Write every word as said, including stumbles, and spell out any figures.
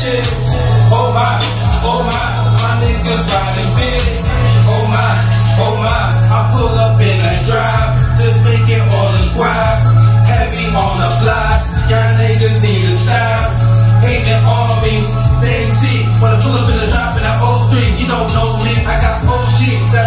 shit. Oh my, oh my, my niggas riding big. Oh my, oh my, I pull up in that drive, just making all the guap, heavy on the block. Y'all niggas need to stop hating on me. They see when I pull up in the drop in that oh three. You don't know me, I got O G. That